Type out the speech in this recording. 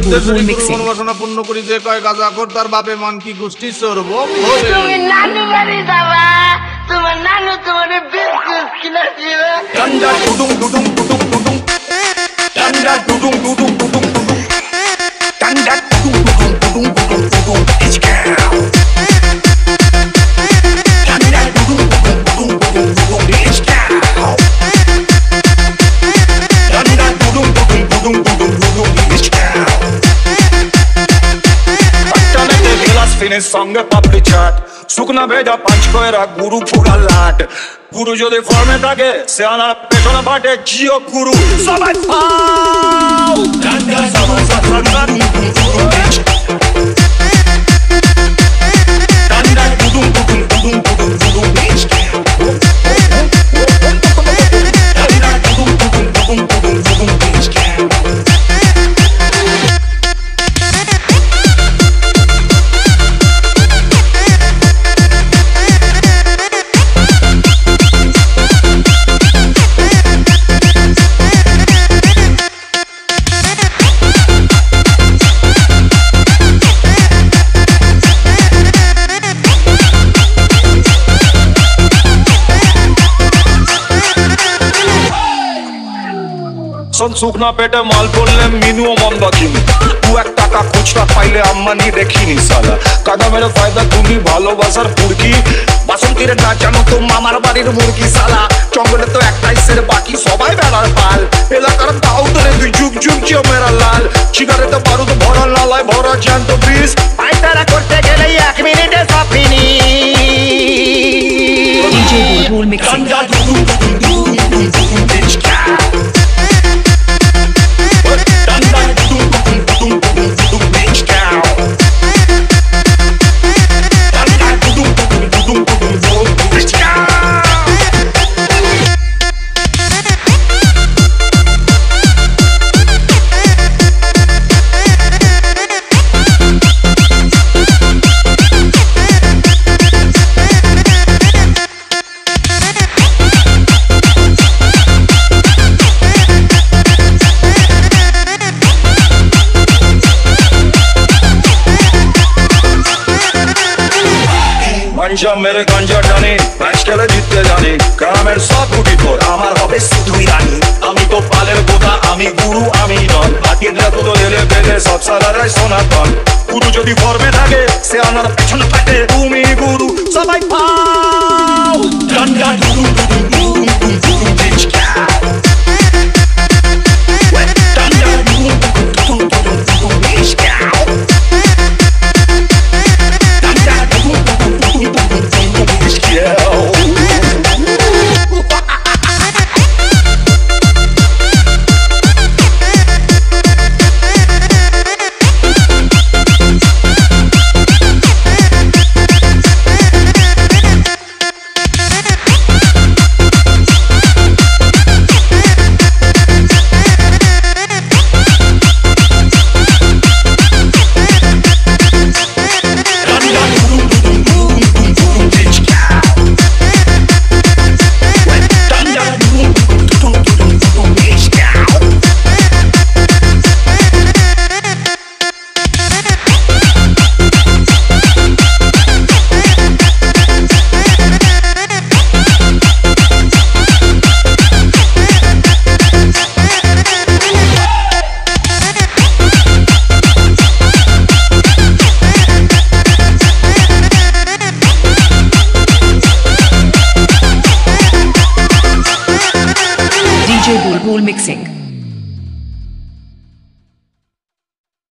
BulBul mixing. মনোবাসনা পূর্ণ করিতে কয় গাজা কর তার বাপে মান কি গোষ্ঠী চরব তুমি নানু বাড়ি যাবা তোমার নানু তোমার বিস্কুট কিনে দিবে ডান্ডা টুডুং টুডুং টুডুং টুডুং ডান্ডা টুডুং টুডুং টুডুং টুডুং ডান্ডা টুডুং টুডুং টুডুং টুডুং টুডুং Dhichkaoon ডান্ডা টুডুং টুডুং টুডুং টুডুং টুডুং Dhichkaoon ডান্ডা টুডুং টুডুং টুডুং টুডুং টুডুং Dhichkaoon Attanete glass finish সঙ্গে পাপড়ি চাট শুকনা ভেজা পাঁচ কয়রা গুরু পুরা লাট গুরু যদি ফর্মে থাকে সে আনার পেছনে পাটে জিও গুরু সবাই পাও ডান্ডা সবাই সাতরান ডান্ডা টুডুং টুডুং টুডুং টুডুং টুডুং Dhichkaoon ডান্ডা টুডুং টুডুং টুডুং টুডুং টুডুং Dhichkaoon শুকনা পেটে মাল পড়লে মিনুও মন্দা কিনি 2-1 টাকা খুচরা পাইলে আম্মানি দেখিনি সালা কাদা মেরে ফায়দা তুমি ভালোবাসার পুরকি বাসন্তীরে না জানো তো মামার বাড়ির মুরগি সালা জঙ্গলে তো একটাই সের বাকি সবাই বেড়ার পাল এলাকার দাও ধরে তুই যুগ যুগ জিও মেরা লাল সিগারেটে বারুদ ভরা লালায় ভরা জ্যান্ত বিষ পায়তারা করতে গেলে 1 মিনিটে সব ফিনি DJ BulBul mixing. मेरे गंजा टाने मैच खेले जीतते जाने ग्रामेर सब गुटी তোর আমার হবে শুধুই রানী আমি তো পালের গোদা আমি গুরু আমি নন বাকিরা তো এলে বেলে সব সালারাই সনাতন গুরু যদি ফর্মে থাকে সে আমার পেছনে পাটে তুমি গুরু সবাই পাও ডান্ডা টুডুং টুডুং টুডুং টুডুং Dhichkaoon ডান্ডা টুডুং টুডুং টুডুং টুডুং Dhichkaoon DJ BulBul mixing.